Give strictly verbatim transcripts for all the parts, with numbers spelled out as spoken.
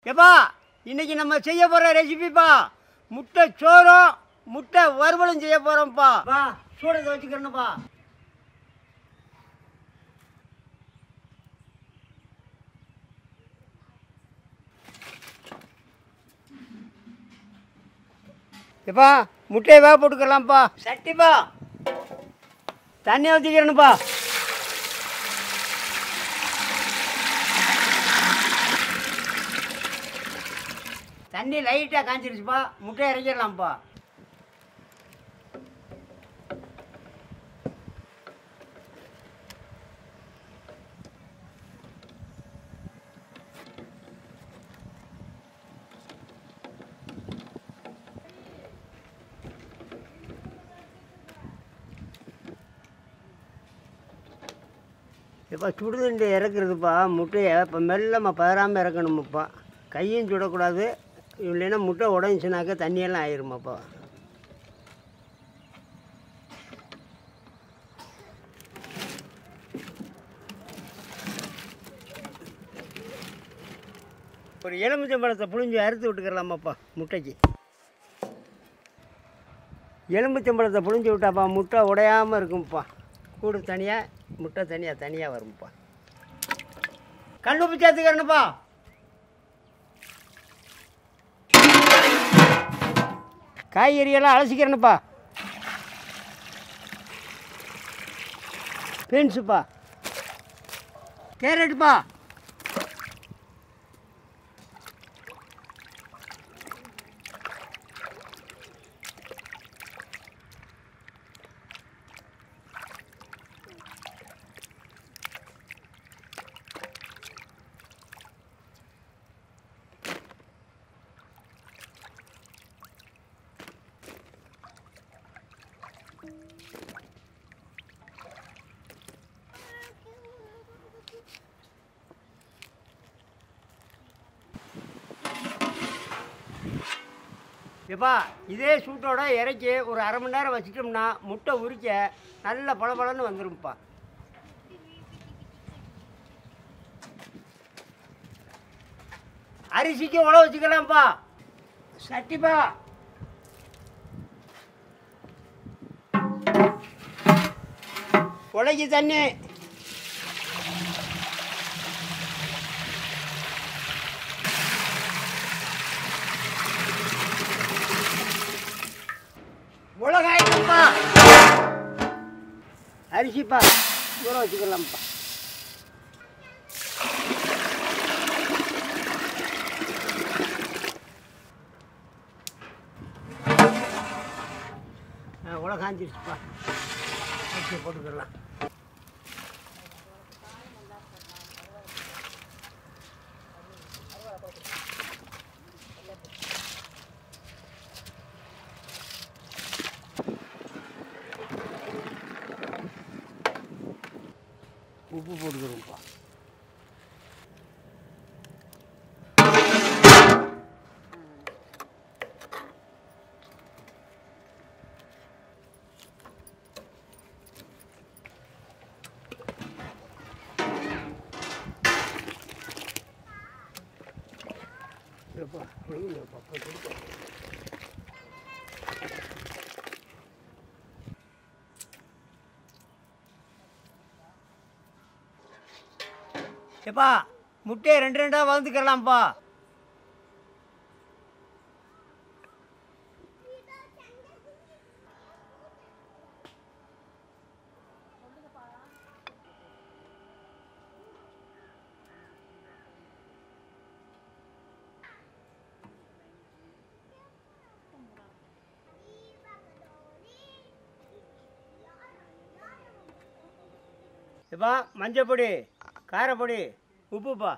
எப்பா இன்னைக்கு நம்ம செய்ய போகிற ரெசிபிப்பா முட்டை சோறும் முட்டை வறுவலும் செய்ய போகிறோம்ப்பா. வா சூடத்தை வச்சுக்கிறேன்ப்பா. எப்பா முட்டையை வேக போட்டுக்கலாம்ப்பா. சட்டிப்பா தண்ணி ஊற்றிக்கிறேன்ப்பா. தண்ணி லைட்டாக காய்ச்சிருச்சுப்பா. முட்டையை இறக்கிடலாம்ப்பா. இப்போ சுடுதண்டி இறக்குறதுப்பா. முட்டையை இப்போ மெல்லமாக பதறாமல் இறக்கணுமாப்பா. கையும் சுடக்கூடாது, இல்லைன்னா முட்டை உடஞ்சினாக்க தண்ணியெல்லாம் ஆயிருமாப்பா. ஒரு எலுமிச்சம்பழத்தை புழிஞ்சு அறுத்து விட்டுக்கலாமாப்பா முட்டைக்கு. எலுமிச்சம்பழத்தை புழிஞ்சு விட்டாப்பா முட்டை உடையாமல் இருக்கும்ப்பா. கூடு தனியாக முட்டை தனியாக தனியாக வரும்ப்பா. கல் உப்பு சேர்த்துக்கிறேன்ப்பா. காய்கறியெல்லாம் அலசிக்கிறேன்ப்பா. பீன்ஸுப்பா, கேரட்டுப்பா, எப்பா இதே சூட்டோட இறக்கி ஒரு அரை மணி நேரம் வச்சிட்டோம்னா முட்டை உரிக்க நல்ல பளபளன்னு வந்துரும்ப்பா. அரிசிக்கு உழ வச்சுக்கலாம்ப்பா. சட்டிப்பா, உலைக்கு தண்ணி, மிளகாய்ப்பா, அரிசிப்பா ஊற வச்சுக்கலாம்ப்பா. உலை காஞ்சிருச்சுப்பா. அரிசியை போட்டுக்கலாம். உப்பு போட்டுக்கிறோம்ப்பா. எப்பா முட்டையை ரெண்டு ரெண்டாக வளர்ந்துக்கலாம்ப்பா. எப்பா மஞ்சப்பொடி, காரப்பொடி, உப்புப்பா.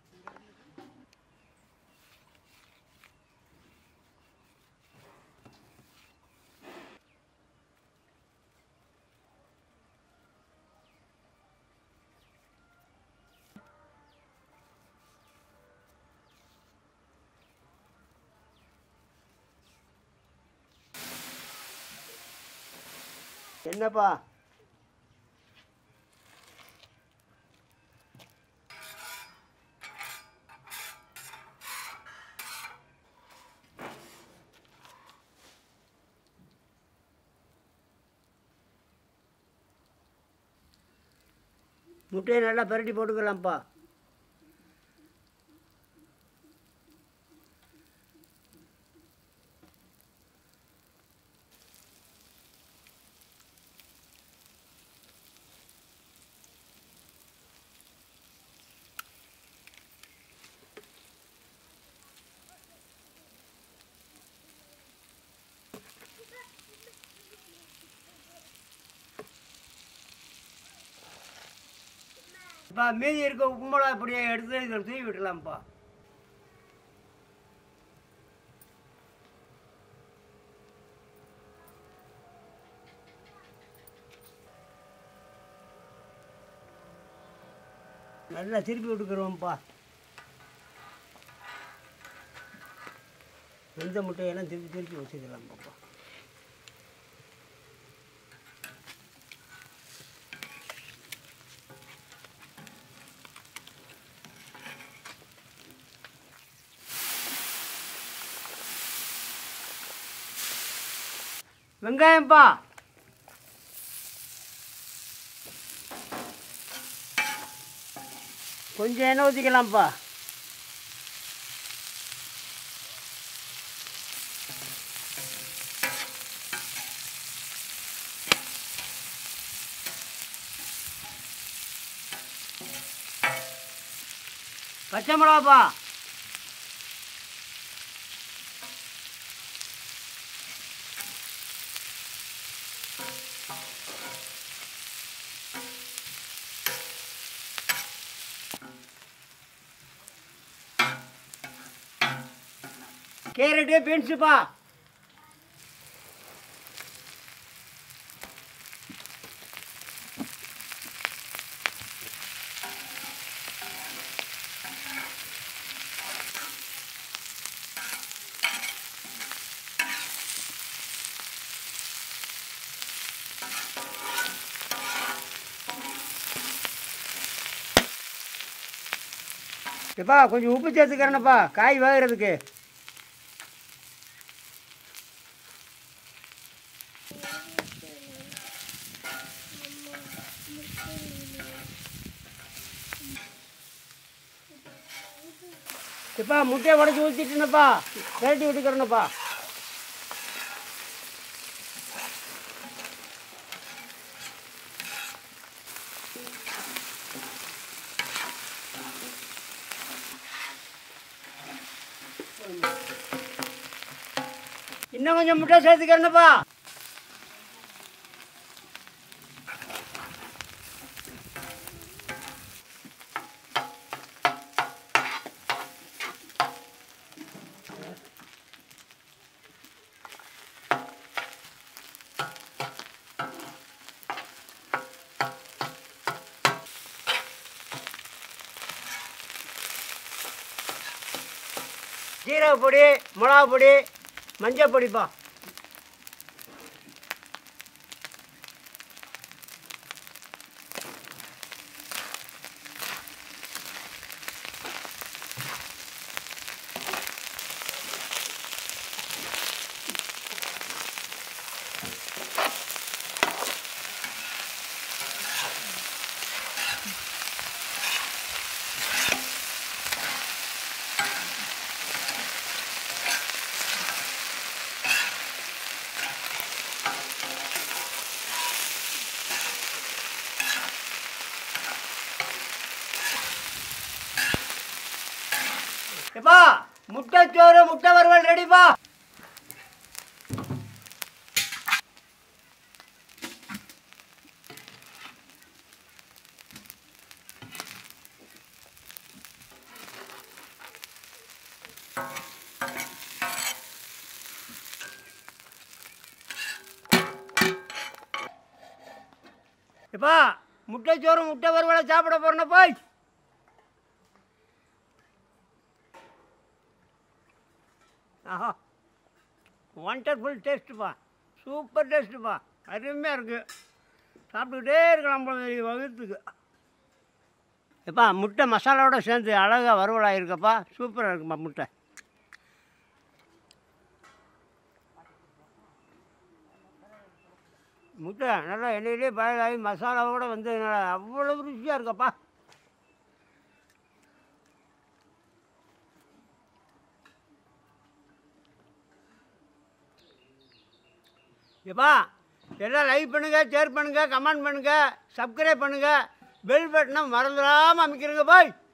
என்னப்பா முட்டையை நல்லா பரட்டி போட்டுக்கலாம்ப்பா. இப்போ மீதி இருக்க உப்பு மிளகா இப்படியே எடுத்து இதில் தூவி விடலாம்ப்பா. நல்லா திருப்பி விட்டுக்கிறோம்ப்பா. வெந்த முட்டையெல்லாம் திருப்பி திருப்பி வச்சுக்கலாம்ப்பா. வெங்காயம்ப்பா. கொஞ்சம் எண்ணெய் ஊற்றிக்கலாம்ப்பா. பச்சை மிளகாப்பா. கேரட்டு பீன்ஸுப்பா. எப்பா கொஞ்சம் உப்பு சேர்த்துக்கிறேனப்பா காய் வேகிறதுக்கு. எப்பா முட்டையை உடச்சி ஊற்றிட்டுனப்பா கரட்டி விட்டுக்கிறேனப்பா. இன்னும் கொஞ்சம் முட்டை சேர்த்துக்கிறேனப்பா. ஜீரக பொடி, மிளகா பொடி, மஞ்சள் பொடிப்பா. எப்பா முட்டை சோறு முட்டை வறுவல் ரெடிப்பா. எப்பா முட்டை சோறு முட்டை வறுவலை சாப்பிட போறேன் போய். ஆஹா வண்டர்ஃபுல் டேஸ்ட்டுப்பா. சூப்பர் டேஸ்ட்டுப்பா. அருமையாக இருக்குது. சாப்பிட்டுக்கிட்டே இருக்கலாம் போல வகுத்துக்கு. எப்பா முட்டை மசாலாவோட சேர்ந்து அழகாக வறுவலாக இருக்கப்பா. சூப்பராக இருக்குப்பா முட்டை. முட்டை நல்லா எண்ணெயிலே பாயிலாகி மசாலாவோட வந்து அவ்வளவு ருசியாக இருக்கப்பா. எப்பா எல்லாம் லைக் பண்ணுங்கள், ஷேர் பண்ணுங்கள், கமெண்ட் பண்ணுங்கள், சப்ஸ்கிரைப் பண்ணுங்கள், பெல் பட்டனை மறந்துடாமல் அமைக்கிறங்க பாய்.